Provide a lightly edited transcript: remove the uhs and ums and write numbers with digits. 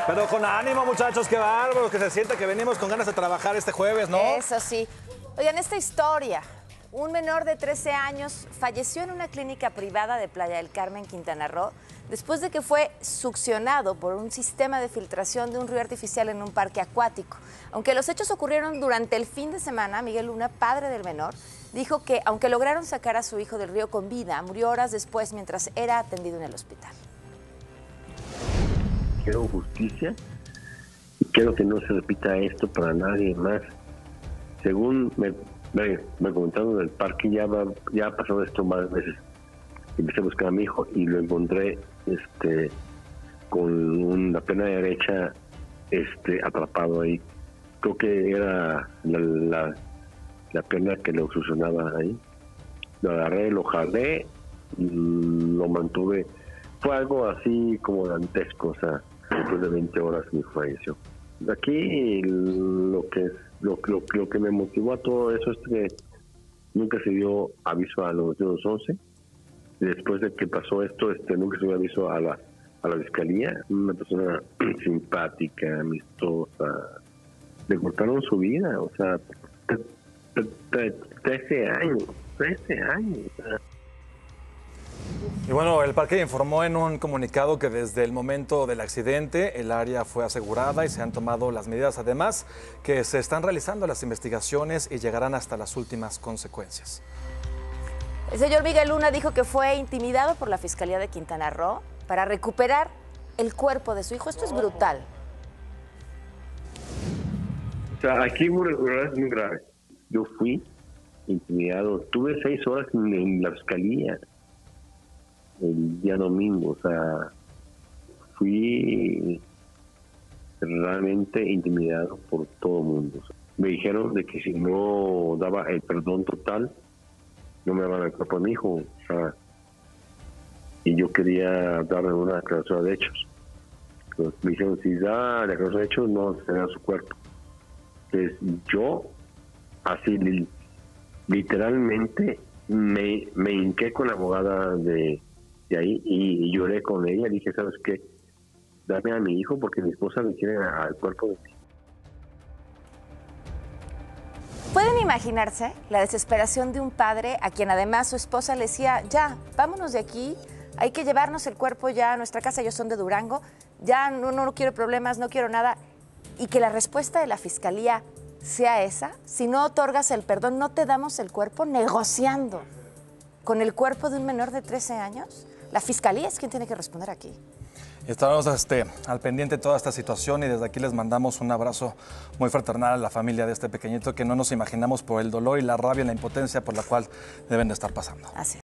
Pero con ánimo, muchachos, qué bárbaro, que se sienta que venimos con ganas de trabajar este jueves, ¿no? Eso sí. Oigan, esta historia, un menor de 13 años falleció en una clínica privada de Playa del Carmen, Quintana Roo, después de que fue succionado por un sistema de filtración de un río artificial en un parque acuático. Aunque los hechos ocurrieron durante el fin de semana, Miguel Luna, padre del menor, dijo que aunque lograron sacar a su hijo del río con vida, murió horas después mientras era atendido en el hospital. Quiero justicia y quiero que no se repita esto para nadie más. Según me comentaron del parque, ya ha pasado esto varias veces. Empecé a buscar a mi hijo y lo encontré con la pierna derecha atrapado ahí. Creo que era la pierna que lo succionaba ahí. Lo agarré, lo jalé y lo mantuve. Fue algo así como dantesco, o sea, después de 20 horas me falleció. Aquí lo que me motivó a todo eso es que nunca se dio aviso a los 11. Después de que pasó esto, nunca se dio aviso a la fiscalía. Una persona simpática, amistosa. Le cortaron su vida, o sea, 13 años. Y bueno, el parque informó en un comunicado que desde el momento del accidente el área fue asegurada y se han tomado las medidas, además que se están realizando las investigaciones y llegarán hasta las últimas consecuencias. El señor Miguel Luna dijo que fue intimidado por la Fiscalía de Quintana Roo para recuperar el cuerpo de su hijo. Esto es brutal. O sea, aquí es muy grave. Yo fui intimidado. Tuve 6 horas en la fiscalía el día domingo. O sea, fui realmente intimidado por todo el mundo. Me dijeron de que si no daba el perdón total, no me daban el cuerpo de mi hijo. O sea, y yo quería darle una declaración de hechos. Entonces, me dijeron, si da la declaración de hechos, no se da su cuerpo. Entonces, yo, así literalmente, me hinqué con la abogada de ahí y lloré con ella. Dije, ¿sabes qué? Dame a mi hijo porque mi esposa me quiere al cuerpo de mi hijo. ¿Pueden imaginarse la desesperación de un padre a quien además su esposa le decía, ya, vámonos de aquí, hay que llevarnos el cuerpo ya a nuestra casa, ellos son de Durango, ya no quiero problemas, no quiero nada, y que la respuesta de la fiscalía sea esa? Si no otorgas el perdón, no te damos el cuerpo, negociando con el cuerpo de un menor de 13 años. La fiscalía es quien tiene que responder aquí. Estaremos al pendiente de toda esta situación y desde aquí les mandamos un abrazo muy fraternal a la familia de este pequeñito que no nos imaginamos por el dolor y la rabia y la impotencia por la cual deben de estar pasando. Así es.